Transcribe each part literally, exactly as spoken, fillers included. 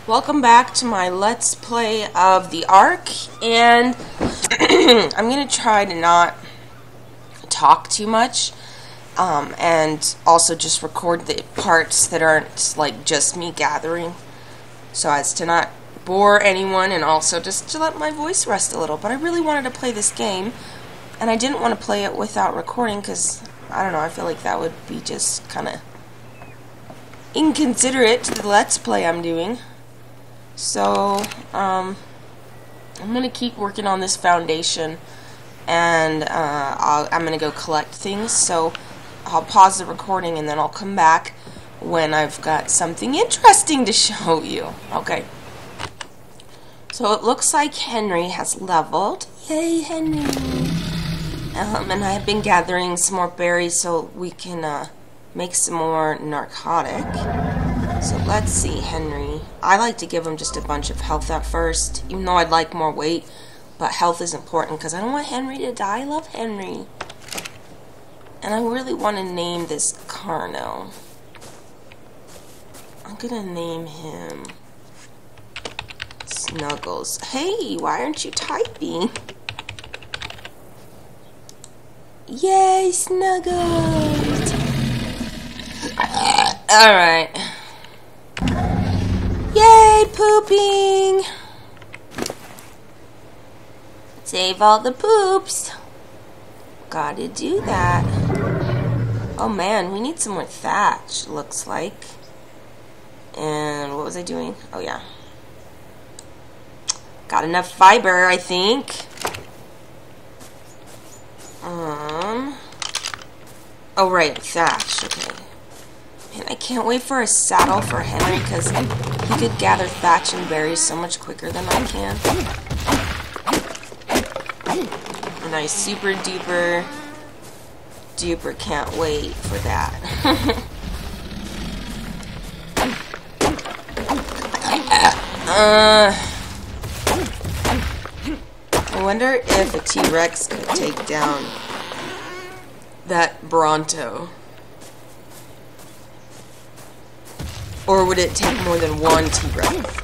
Welcome back to my Let's Play of the Ark, and I'm going to try to not talk too much, um, and also just record the parts that aren't, like, just me gathering, so as to not bore anyone, and also just to let my voice rest a little. But I really wanted to play this game, and I didn't want to play it without recording, because, I don't know, I feel like that would be just kind of inconsiderate to the Let's Play I'm doing. So, um, I'm going to keep working on this foundation, and uh, I'll, I'm going to go collect things, so I'll pause the recording, and then I'll come back when I've got something interesting to show you. Okay. So it looks like Henry has leveled. Yay, Henry! Um, and I have been gathering some more berries so we can uh, make some more narcotic. So let's see, Henry. I like to give him just a bunch of health at first, even though I'd like more weight. But health is important because I don't want Henry to die. I love Henry. And I really want to name this Carno. I'm going to name him Snuggles. Hey, why aren't you typing? Yay, Snuggles! Alright. Yay, pooping! Save all the poops. Gotta do that. Oh man, we need some more thatch, looks like. And what was I doing? Oh yeah. Got enough fiber, I think. Um. Oh right, thatch, okay. Man, I can't wait for a saddle for Henry, because he could gather thatch and berries so much quicker than I can. And I super duper duper can't wait for that. uh, I wonder if a T-Rex could take down that Bronto. Or would it take more than one T-Rex?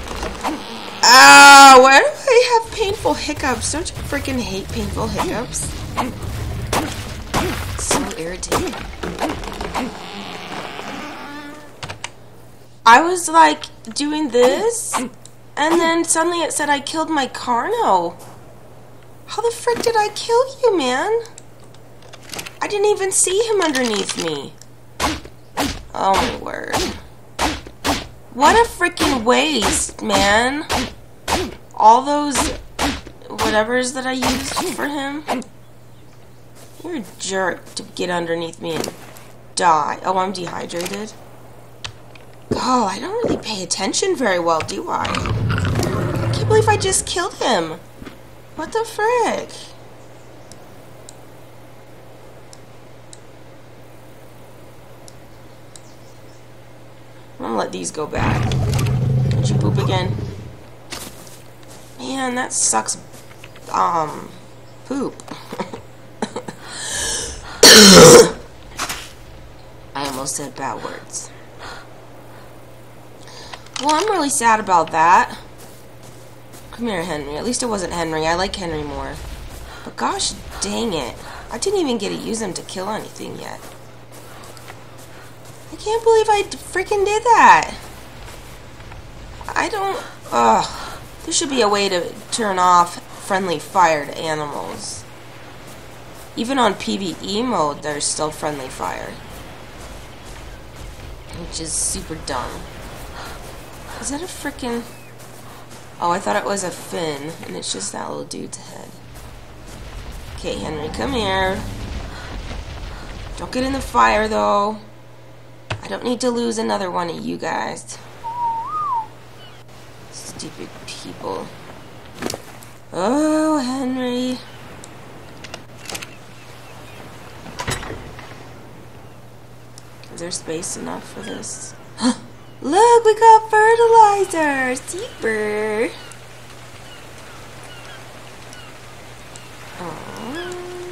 Ah, why do I have painful hiccups? Don't you freaking hate painful hiccups? It's so irritating. I was like doing this, and then suddenly it said I killed my Carno. How the frick did I kill you, man? I didn't even see him underneath me. Oh my word. What a freaking waste, man. All those whatevers that I used for him. You're a jerk to get underneath me and die. Oh, I'm dehydrated. Oh, I don't really pay attention very well, do I? I can't believe I just killed him. What the frick? I'm gonna let these go back. Did you poop again? Man, that sucks. Um, poop. I almost said bad words. Well, I'm really sad about that. Come here, Henry. At least it wasn't Henry. I like Henry more. But gosh dang it. I didn't even get to use him to kill anything yet. I can't believe I freaking did that. I don't... Ugh. There should be a way to turn off friendly fire to animals. Even on PvE mode, there's still friendly fire. Which is super dumb. Is that a freaking... Oh, I thought it was a fin, and it's just that little dude's head. Okay, Henry, come here. Don't get in the fire, though. I don't need to lose another one of you guys. Stupid people. Oh, Henry. Is there space enough for this? Look, we got fertilizer! Super! Aww.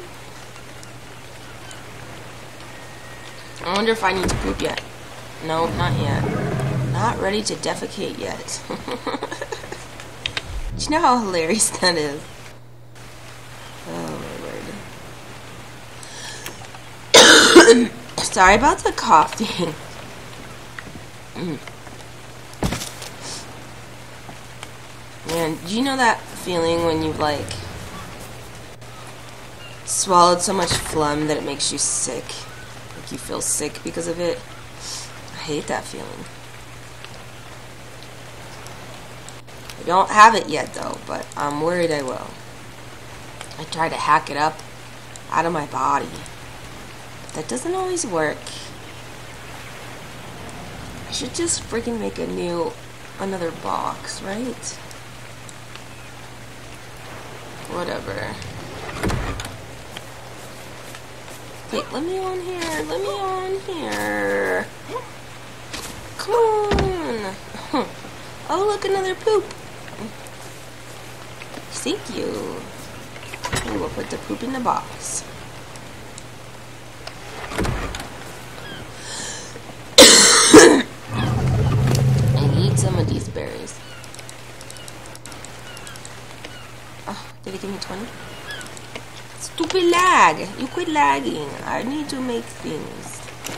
I wonder if I need to poop yet. No, not yet. Not ready to defecate yet. Do you know how hilarious that is? Oh my word. Sorry about the coughing. Man, do you know that feeling when you like swallowed so much phlegm that it makes you sick? Like you feel sick because of it? I hate that feeling. I don't have it yet though, but I'm worried I will. I try to hack it up out of my body. But that doesn't always work. I should just freaking make a new, another box, right? Whatever. Wait, let me on here. Let me on here. Come on. Oh, look, another poop. Thank you. We will put the poop in the box. I need some of these berries. Oh, did it give me twenty? Stupid lag! You quit lagging. I need to make things.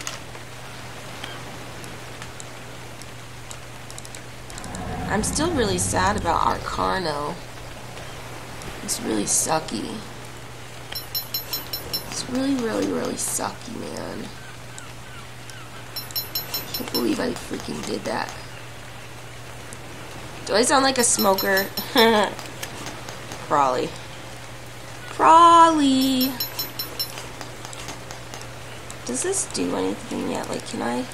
I'm still really sad about our car now. It's really sucky. It's really, really, really sucky, man. I can't believe I freaking did that. Do I sound like a smoker? Probably. Probably. Does this do anything yet? Like, can I?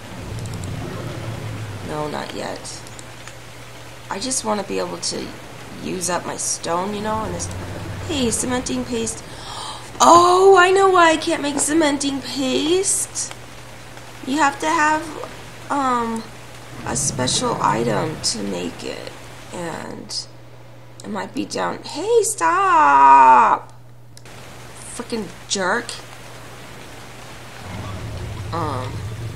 No, not yet. I just want to be able to use up my stone, you know, and this. Hey, cementing paste. Oh, I know why I can't make cementing paste. You have to have um a special item to make it, and it might be down. Hey, stop! Freaking jerk. Um,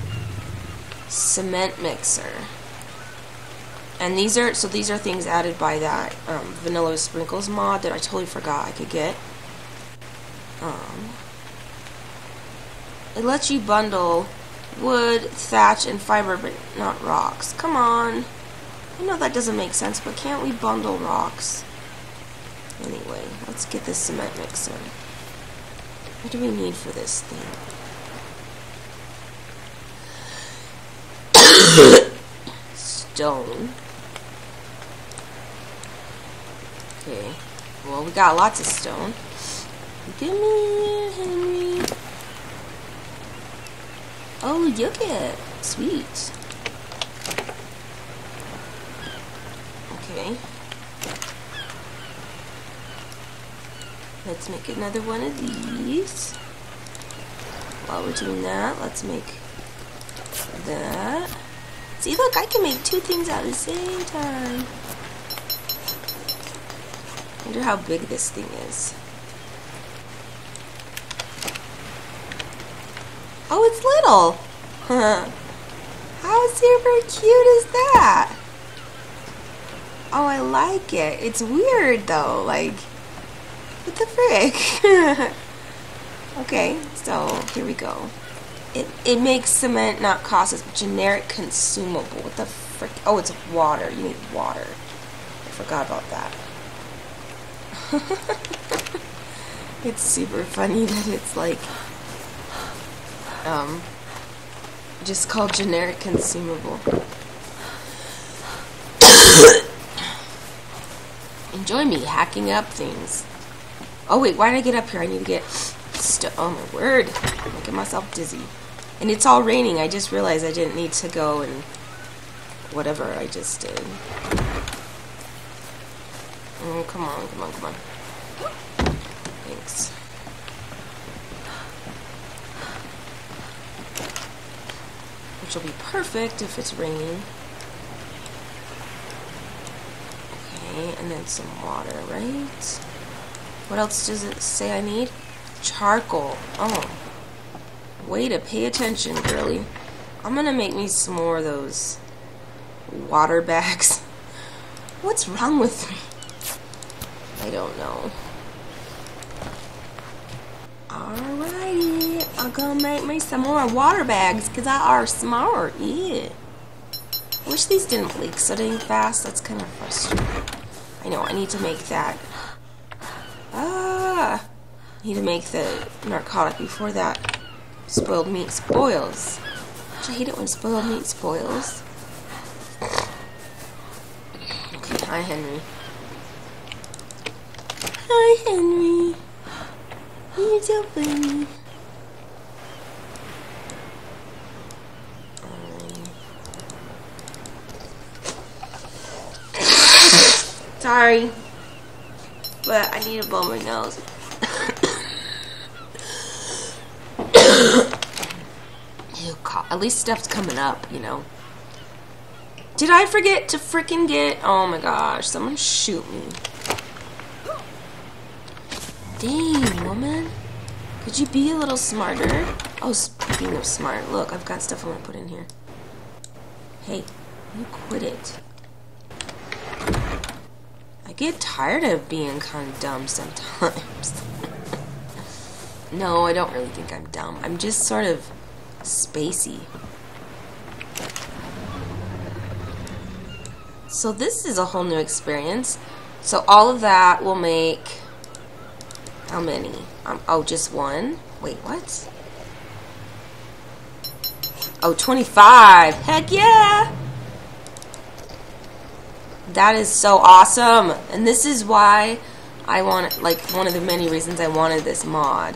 cement mixer. And these are, so these are things added by that um, Vanilla Sprinkles mod that I totally forgot I could get. Um, it lets you bundle wood, thatch, and fiber, but not rocks. Come on. I know that doesn't make sense, but can't we bundle rocks? Anyway, let's get this cement mixer. What do we need for this thing? Stone. Okay. Well, we got lots of stone. Give me, Henry. Oh, yogurt. Sweet. Okay. Let's make another one of these. While we're doing that, let's make that. See, look, I can make two things at the same time. I wonder how big this thing is. Oh, it's little. How super cute is that? Oh, I like it. It's weird though. Like, what the frick? Okay, so here we go. It it makes cement not cost as generic consumable. What the frick? Oh, it's water. You need water. I forgot about that. It's super funny that it's like um just called generic consumable. Enjoy me hacking up things. Oh wait, why did I get up here? I need to get st oh my word. I'm making myself dizzy. And it's all raining. I just realized I didn't need to go and whatever I just did. Oh, come on, come on, come on. Thanks. Which will be perfect if it's raining. Okay, and then some water, right? What else does it say I need? Charcoal. Oh. Way to pay attention, girly. I'm gonna make me some more of those water bags. What's wrong with me? I don't know. Alrighty, I'm gonna make me some more water bags because I are smart. Yeah. I wish these didn't leak so dang fast. That's kind of frustrating. I know, I need to make that. Ah! I need to make the narcotic before that spoiled meat spoils. I hate it when spoiled meat spoils. Okay, hi Henry. Hi Henry. You're so funny. Sorry, but I need to blow my nose. Ew, at least stuff's coming up, you know. Did I forget to freaking get... Oh my gosh, someone shoot me. Dang, woman. Could you be a little smarter? Oh, speaking of smart, look, I've got stuff I want to put in here. Hey, you quit it. I get tired of being kind of dumb sometimes. No, I don't really think I'm dumb. I'm just sort of spacey. So this is a whole new experience. So all of that will make... How many? Um, oh, just one? Wait, what? Oh, twenty-five! Heck yeah! That is so awesome! And this is why I want, like, one of the many reasons I wanted this mod.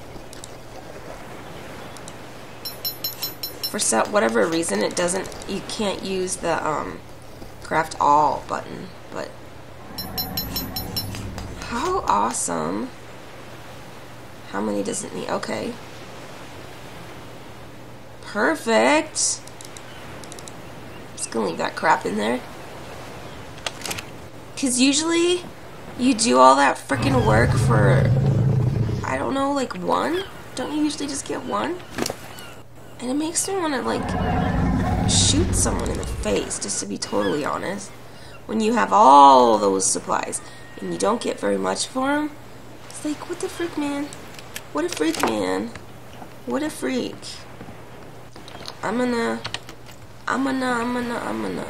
For so, whatever reason, it doesn't, you can't use the, um, craft all button, but how awesome. How many does it need? Okay. Perfect. Just gonna leave that crap in there. Because usually you do all that freaking work for, I don't know, like one? Don't you usually just get one? And it makes me want to, like, shoot someone in the face, just to be totally honest. When you have all those supplies and you don't get very much for them, it's like, what the freak, man? What a freak, man. What a freak. I'm gonna, I'm gonna, I'm gonna, I'm gonna.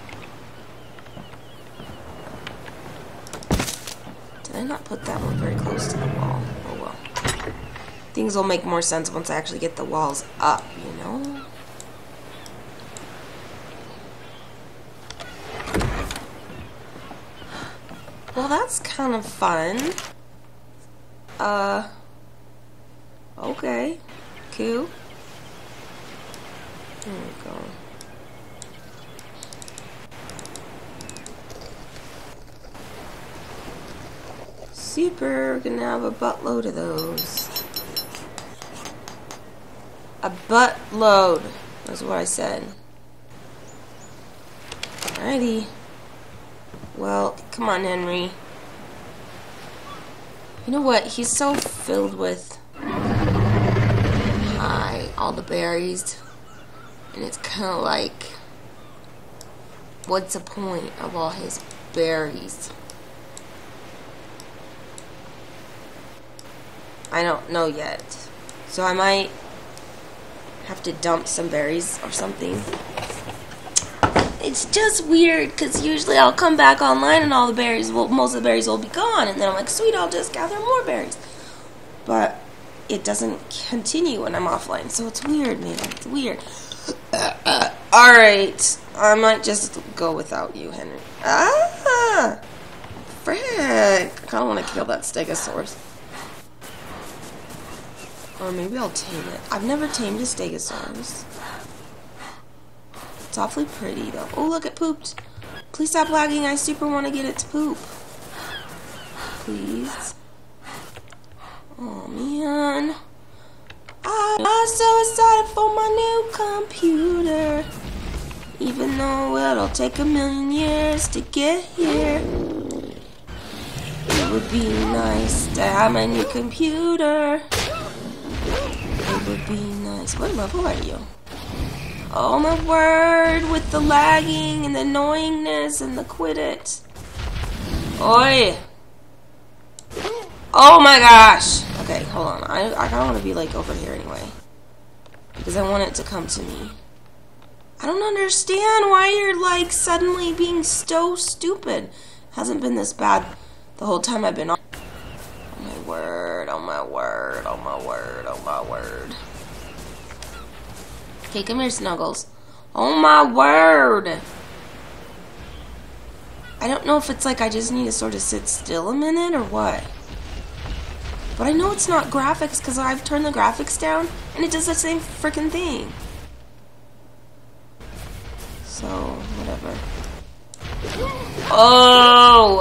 Did I not put that one very close to the wall? Oh well. Things will make more sense once I actually get the walls up, you know? Well, that's kind of fun. Uh, okay. Cool. There we go. Super, we're gonna have a buttload of those. A buttload, that's what I said. Alrighty. Well, come on, Henry. You know what? He's so filled with hi, all the berries. And it's kind of like, what's the point of all his berries? I don't know yet. So I might have to dump some berries or something. It's just weird because usually I'll come back online and all the berries, will, most of the berries will be gone. And then I'm like, sweet, I'll just gather more berries. But it doesn't continue when I'm offline. So it's weird, man. It's weird. Uh, uh, Alright. I might just go without you, Henry. Ah! Frick. I kind of want to kill that stegosaurus. Or maybe I'll tame it. I've never tamed a stegosaurus. It's awfully pretty, though. Oh, look, it pooped. Please stop lagging. I super want to get it to poop. Please. Oh, man. I'm so excited for my new computer. Even though it'll take a million years to get here. It would be nice to have my new computer. It would be nice. What level are you? Oh my word, with the lagging and the annoyingness and the quit it. Oi! Oh my gosh! Okay, hold on. I, I kinda wanna be like over here anyway. Because I want it to come to me. I don't understand why you're like suddenly being so stupid. Hasn't been this bad the whole time I've been on. Oh my word, oh my word, oh my word, oh my word. Okay, come here, Snuggles. Oh my word! I don't know if it's like I just need to sort of sit still a minute or what. But I know it's not graphics because I've turned the graphics down and it does the same freaking thing. So, whatever. Oh!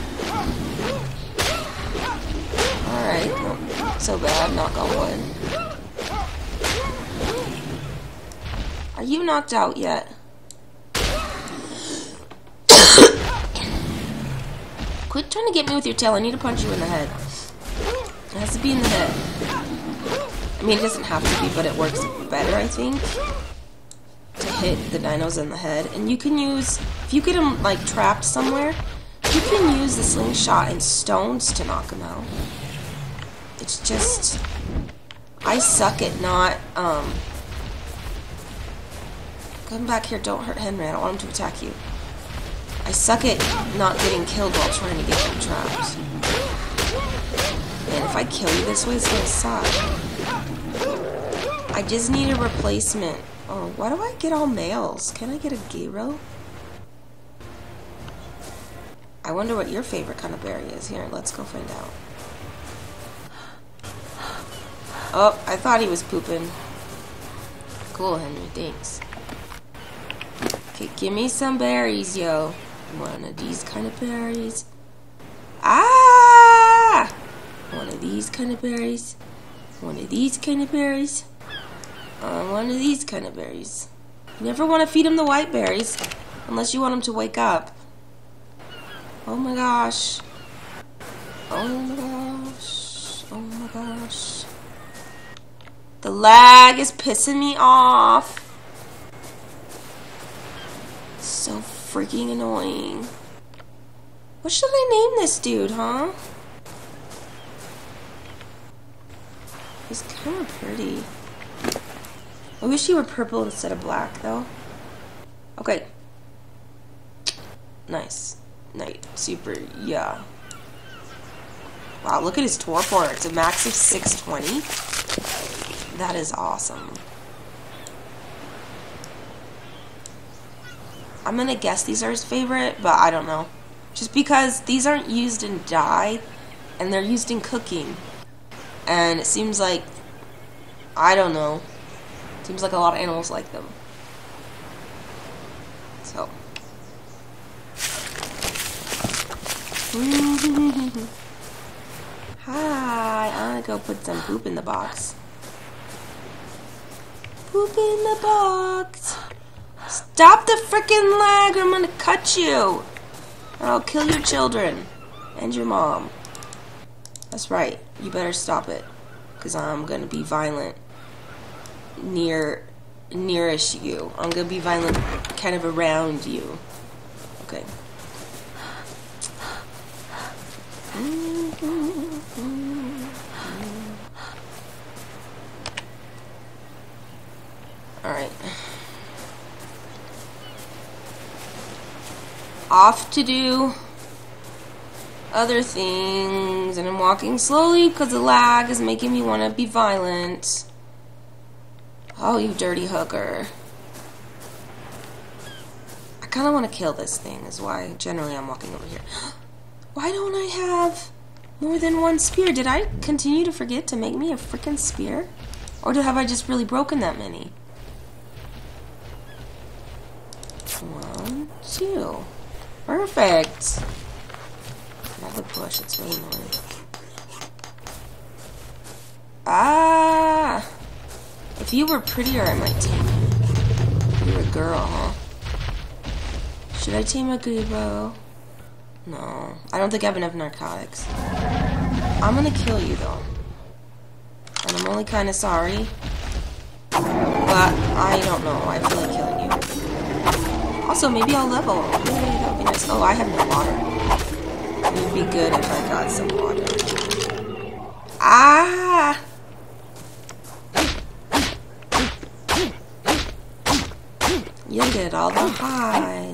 Alright, not so bad, knock on wood. Are you knocked out yet? Quit trying to get me with your tail. I need to punch you in the head. It has to be in the head. I mean, it doesn't have to be, but it works better, I think, to hit the dinos in the head. And you can use, if you get them, like, trapped somewhere, you can use the slingshot and stones to knock them out. It's just, I suck at not, um, come back here, don't hurt Henry, I don't want him to attack you. I suck at not getting killed while trying to get them trapped. And if I kill you this way, it's gonna suck. I just need a replacement. Oh, why do I get all males? Can I get a gyro? I wonder what your favorite kind of berry is. Here, let's go find out. Oh, I thought he was pooping. Cool, Henry, thanks. Okay, give me some berries, yo. One of these kind of berries. Ah! One of these kind of berries. One of these kind of berries. Uh, one of these kind of berries. You never want to feed him the white berries unless you want him to wake up. Oh my gosh. Oh my gosh. Oh my gosh. The lag is pissing me off. So freaking annoying. What should I name this dude, huh? He's kind of pretty. I wish he were purple instead of black, though. Okay. Nice. Night. Super, yeah. Wow, look at his torpor. It's a max of six twenty. That is awesome. I'm gonna guess these are his favorite, but I don't know. Just because these aren't used in dye, and they're used in cooking. And it seems like, I don't know, seems like a lot of animals like them. So. Hi, I'm gonna go put some poop in the box. Poop in the box. Stop the frickin' lag or I'm gonna cut you. Or I'll kill your children. And your mom. That's right. You better stop it. Because I'm gonna be violent. Near, nearish you. I'm gonna be violent kind of around you. Okay. Alright. Off to do other things, and I'm walking slowly because the lag is making me want to be violent. Oh, you dirty hooker. I kind of want to kill this thing, is why generally I'm walking over here. Why don't I have more than one spear? Did I continue to forget to make me a freaking spear? Or have I just really broken that many? One, two. Perfect. Not the push, it's really annoying. Ah! If you were prettier, I might tame you. You're a girl, huh? Should I tame a gazebo? No. I don't think I have enough narcotics. I'm gonna kill you, though. And I'm only kinda sorry. But I don't know. I feel like killing you. Also, maybe I'll level. Yay, that would be nice. Oh, I have no water. It would be good if I got some water. Ah! You'll get all the hide.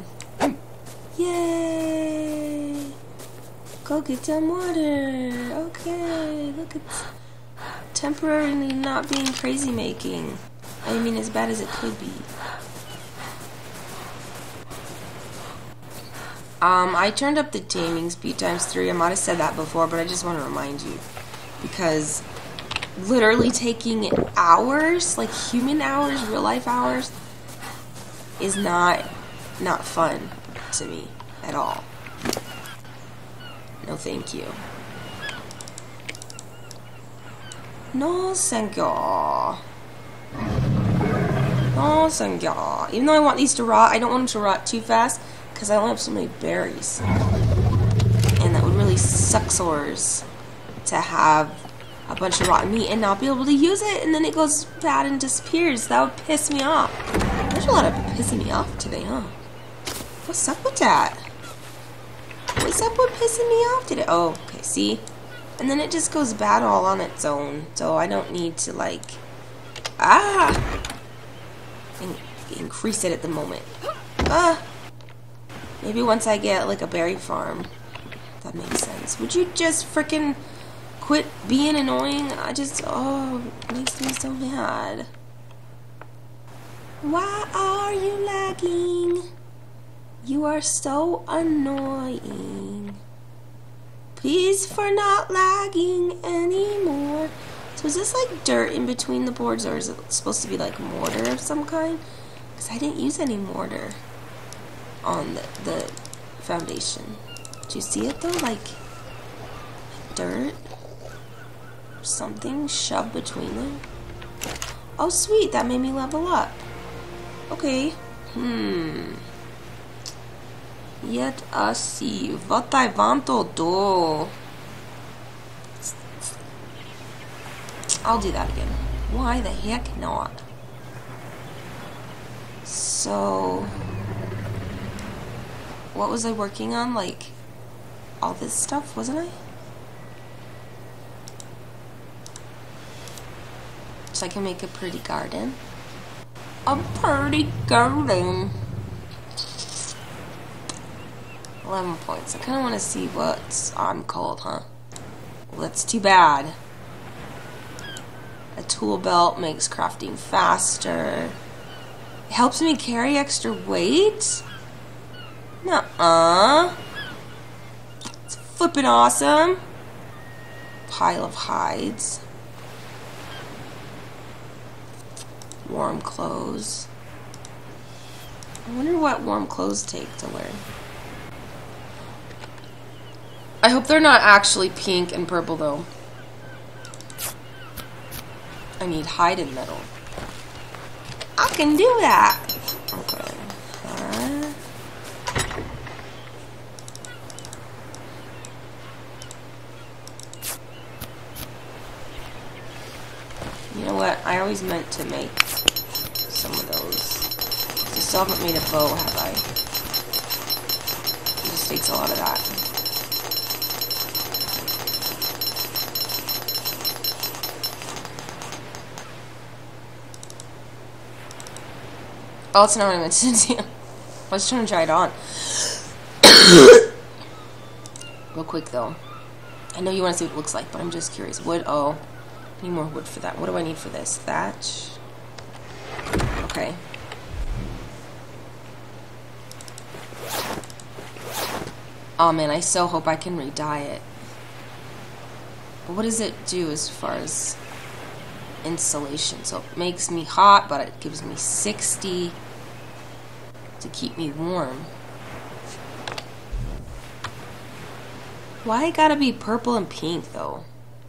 Yay! Go get some water. Okay, look at temporarily not being crazy making. I mean, as bad as it could be. Um, I turned up the taming speed times three. I might have said that before, but I just want to remind you. Because literally taking hours, like human hours, real life hours, is not, not fun to me at all. No thank you. No thank you. No thank you. Even though I want these to rot, I don't want them to rot too fast because I only have so many berries. And that would really suck sores to have a bunch of rotten meat and not be able to use it, and then it goes bad and disappears. That would piss me off. There's a lot of pissing me off today, huh? What's up with that? What's up with pissing me off today? Oh, okay, see? And then it just goes bad all on its own. So I don't need to, like, ah, in increase it at the moment. Ah, maybe once I get, like, a berry farm. That makes sense. Would you just frickin' quit being annoying? I just, oh, it makes me so mad. Why are you lagging? You are so annoying. Please for not lagging anymore. So is this like dirt in between the boards, or is it supposed to be like mortar of some kind? Because I didn't use any mortar on the, the foundation. Do you see it though? Like dirt or something shoved between them. Oh sweet, that made me level up. Okay. Hmm. Yet I see what I want to do. I'll do that again. Why the heck not? So, what was I working on? Like, all this stuff, wasn't I? So I can make a pretty garden. A pretty garden. eleven points. I kind of want to see what I'm called, huh? Well, that's too bad. A tool belt makes crafting faster. It helps me carry extra weight? Nuh-uh. It's flippin' awesome. Pile of hides. Warm clothes. I wonder what warm clothes take to wear. I hope they're not actually pink and purple though. I need hide and metal. I can do that. Okay. Huh? You know what? I always meant to make some of those. I still haven't made a bow, have I? It just takes a lot of that. Oh, that's not what I meant to do. I was trying to try it on. Real quick, though. I know you want to see what it looks like, but I'm just curious. Wood, oh. I need more wood for that. What do I need for this? Thatch. Okay. Oh, man, I so hope I can re-dye it. But what does it do as far as insulation? So it makes me hot, but it gives me sixty to keep me warm. Why it gotta be purple and pink though?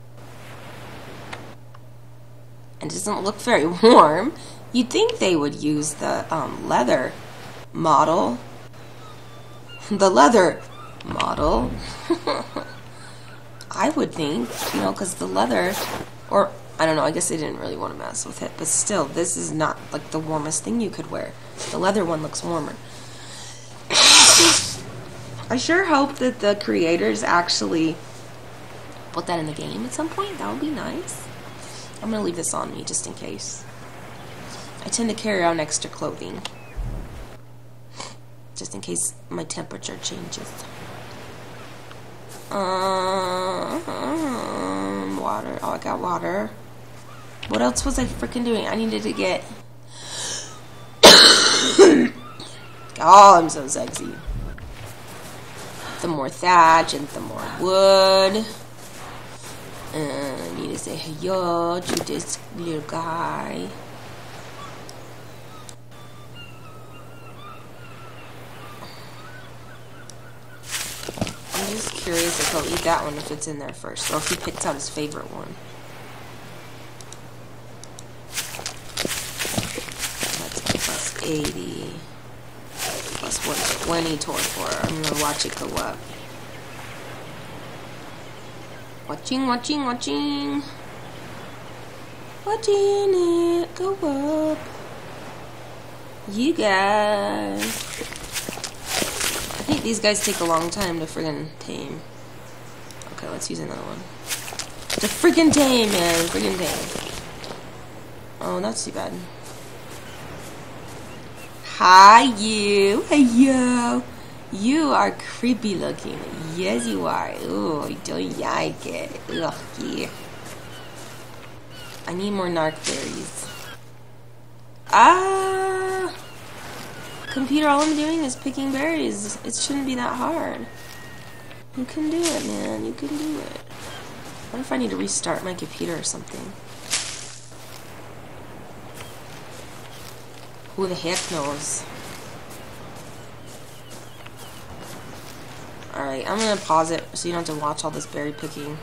And it doesn't look very warm. You'd think they would use the um, leather model. The leather model. I would think, you know, because the leather, or I don't know, I guess they didn't really want to mess with it, but still, this is not like the warmest thing you could wear. The leather one looks warmer. I sure hope that the creators actually put that in the game at some point. That would be nice. I'm gonna leave this on me just in case. I tend to carry on extra clothing just in case my temperature changes. Um, water. Oh, I got water. What else was I freaking doing? I needed to get... Oh, I'm so sexy. The more thatch and the more wood. And I need to say hello to this little guy. I'm just curious if he'll eat that one if it's in there first, or if he picks out his favorite one. That's plus eighty. Plus one twenty torpor. I'm gonna watch it go up. Watching, watching, watching. Watching it go up. You guys. I think these guys take a long time to friggin' tame. Okay, let's use another one. To friggin' tame, man. Friggin' tame. Oh, that's too bad. Hi, you. Hey, yo. You are creepy looking. Yes, you are. Ooh, I don't like it. Ugh, yeah. I need more narc berries. Ah! Computer, all I'm doing is picking berries. It shouldn't be that hard. You can do it, man. You can do it. What if I need to restart my computer or something? Who the heck knows? Alright, I'm gonna pause it so you don't have to watch all this berry picking.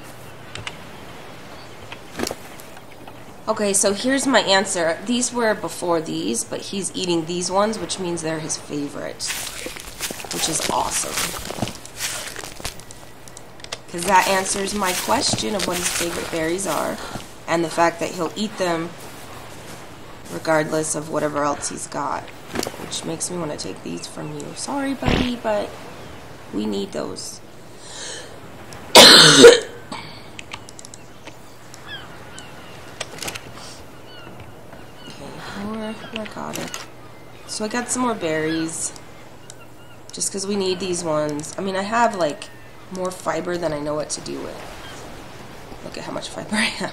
Okay, so here's my answer. These were before these, but he's eating these ones, which means they're his favorite. Which is awesome. Because that answers my question of what his favorite berries are. And the fact that he'll eat them regardless of whatever else he's got. Which makes me want to take these from you. Sorry, buddy, but we need those. Narcotic. So I got some more berries just because we need these ones. I mean, I have like more fiber than I know what to do with. Look at how much fiber I have.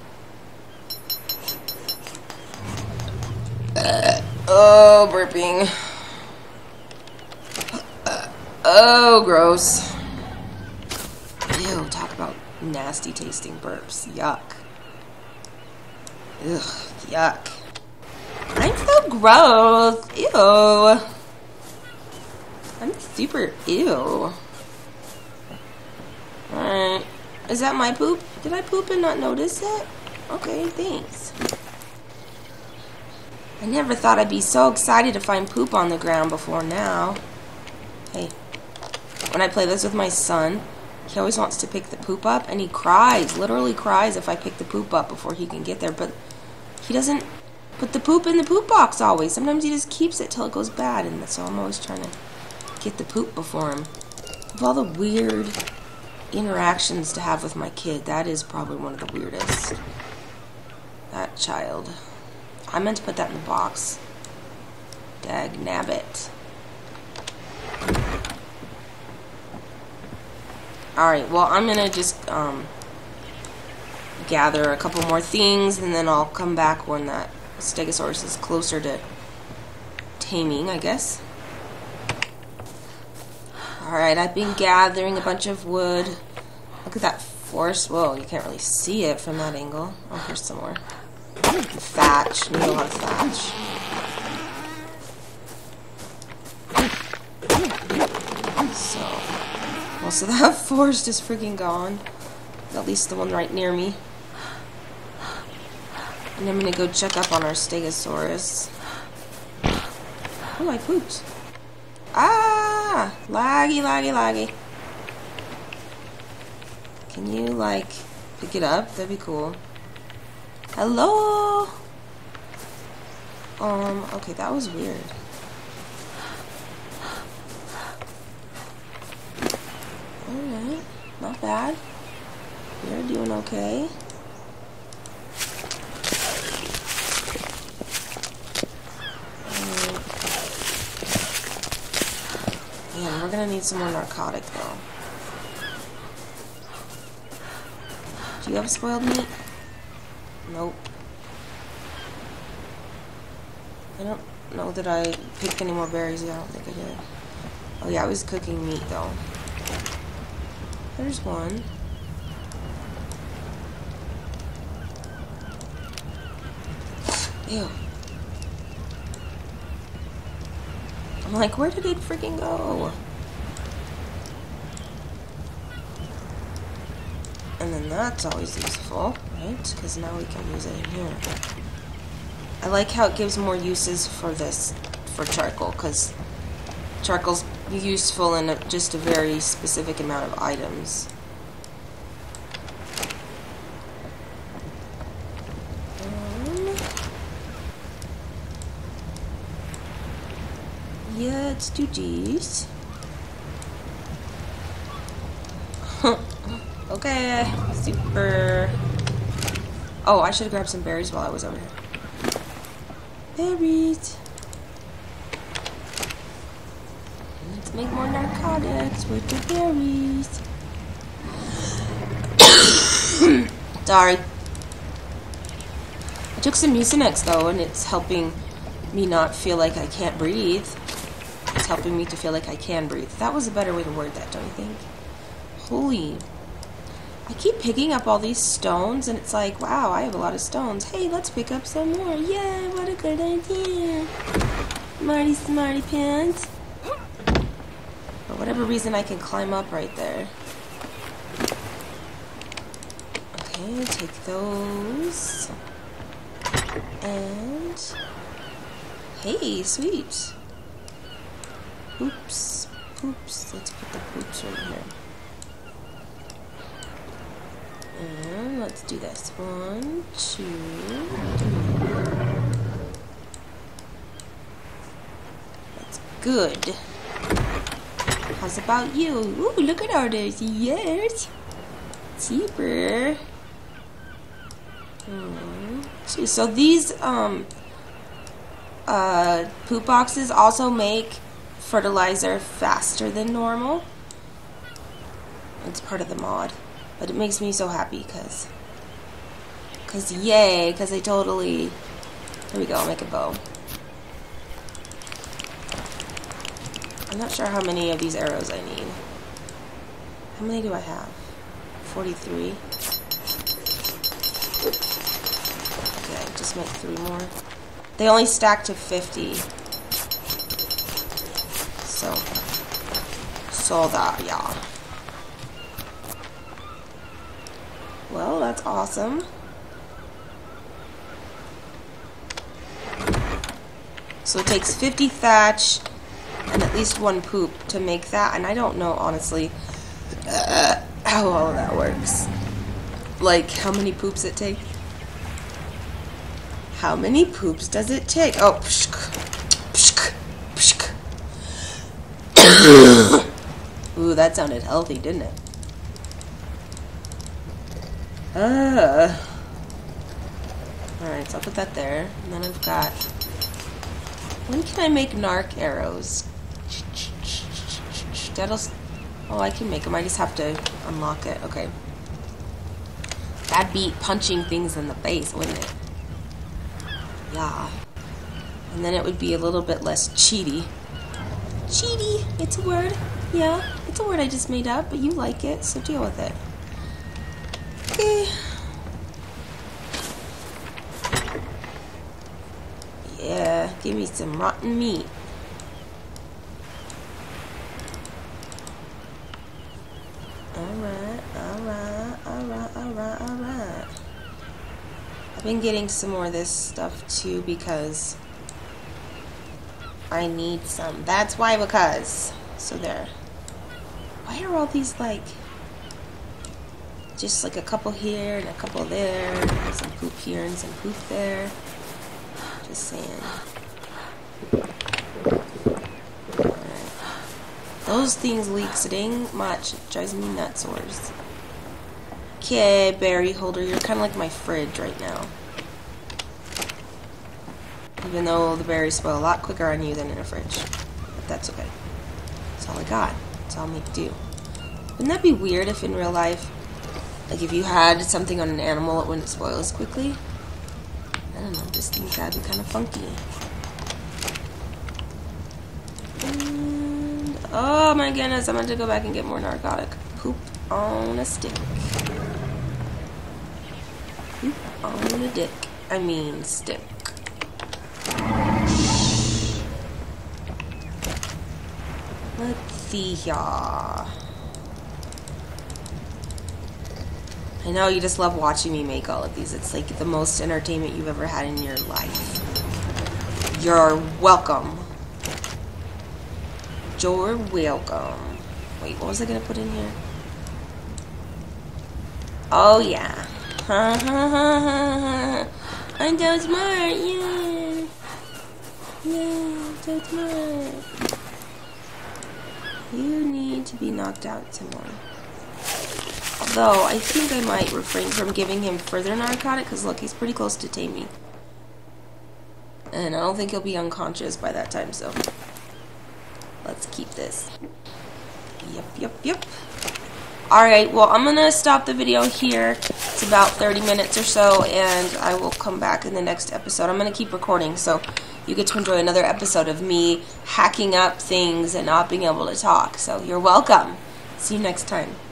Uh, oh, burping. Uh, oh, gross. Ew, talk about nasty tasting burps. Yuck. Ugh, yuck. I'm so gross. Ew. I'm super ew. Alright. Is that my poop? Did I poop and not notice it? Okay, thanks. I never thought I'd be so excited to find poop on the ground before now. Hey. When I play this with my son, he always wants to pick the poop up, and he cries, literally cries if I pick the poop up before he can get there, but he doesn't put the poop in the poop box always. Sometimes he just keeps it till it goes bad, and so I'm always trying to get the poop before him. Of all the weird interactions to have with my kid, that is probably one of the weirdest. That child. I meant to put that in the box. Dag nabbit. Alright, well, I'm gonna just um, gather a couple more things, and then I'll come back when that Stegosaurus is closer to taming, I guess. Alright, I've been gathering a bunch of wood. Look at that forest. Whoa, you can't really see it from that angle. Oh, here's some more. Thatch. Need a lot of thatch. So, most of that forest is freaking gone. At least the one right near me. And I'm gonna go check up on our Stegosaurus. Oh, I pooped. Ah! Laggy, laggy, laggy. Can you, like, pick it up? That'd be cool. Hello? Um, okay, that was weird. Alright, not bad. You're doing okay. Um, man, we're gonna need some more narcotic though. Do you have spoiled meat? Nope. I don't know that I picked any more berries. Yeah, I don't think I did. Oh yeah, I was cooking meat though. There's one. Ew. I'm like, where did it freaking go? And then that's always useful, right? Because now we can use it in here. I like how it gives more uses for this, for charcoal, because charcoal's useful in a, just a very specific amount of items. Um, yeah, let's do these. Okay, super. Oh, I should have grabbed some berries while I was over here. Berries. Let's make more narcotics with the berries. Sorry. I took some Mucinex though, and it's helping me not feel like I can't breathe. It's helping me to feel like I can breathe. That was a better way to word that, don't you think? Holy. I keep picking up all these stones, and it's like, wow, I have a lot of stones. Hey, let's pick up some more. Yeah, what a good idea. Smarty, smarty pants. For whatever reason, I can climb up right there. Okay, take those. And... hey, sweet. Oops. Poops. Let's put the poops right here. And let's do this. One, two, three. That's good. How's about you? Ooh, look at all those. Yes. Super. Hmm. So these um uh poop boxes also make fertilizer faster than normal. It's part of the mod. But it makes me so happy because, because yay, because I totally, here we go, I'll make a bow. I'm not sure how many of these arrows I need. How many do I have? forty-three. Okay, just make three more. They only stack to fifty. So, so that, yeah. Well, that's awesome. So it takes fifty thatch and at least one poop to make that, and I don't know, honestly, uh, how all of that works. Like, how many poops it takes? How many poops does it take? Oh, pshk, pshk, pshk. Ooh, that sounded healthy, didn't it? Uh. Alright, so I'll put that there. And then I've got... when can I make narc arrows? That'll... oh, I can make them. I just have to unlock it. Okay. That'd be punching things in the face, wouldn't it? Yeah. And then it would be a little bit less cheaty. Cheaty! It's a word. Yeah, it's a word I just made up, but you like it, so deal with it. Okay. Yeah, give me some rotten meat. Alright, alright, alright, alright, alright. I've been getting some more of this stuff too because I need some. That's why, because. So there. Why are all these like... just like a couple here and a couple there, and some poop here and some poop there. Just saying. Alright. Those things leak so dang much. It drives me nuts, wars. Okay, berry holder, you're kind of like my fridge right now. Even though the berries spoil a lot quicker on you than in a fridge. But that's okay. That's all I got. That's all I make do. Wouldn't that be weird if in real life, like if you had something on an animal, it wouldn't spoil as quickly? I don't know, this thing's gotta be kind of funky. And, oh my goodness, I'm going to go back and get more narcotic. Poop on a stick. Poop on a dick. I mean stick. Let's see here. I know you just love watching me make all of these. It's like the most entertainment you've ever had in your life. You're welcome. You're welcome. Wait, what was I gonna put in here? Oh yeah. Ha ha ha ha. I'm so smart, yeah. Yeah, so smart. You need to be knocked out some more. Although, I think I might refrain from giving him further narcotic, because look, he's pretty close to taming. And I don't think he'll be unconscious by that time, so let's keep this. Yep, yep, yep. Alright, well, I'm going to stop the video here. It's about thirty minutes or so, and I will come back in the next episode. I'm going to keep recording, so you get to enjoy another episode of me hacking up things and not being able to talk. So you're welcome. See you next time.